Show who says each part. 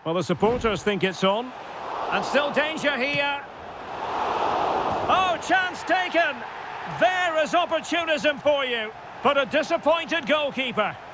Speaker 1: Well, the supporters think it's on. And still danger here. Oh, chance taken. There is opportunism for you. But a disappointed goalkeeper.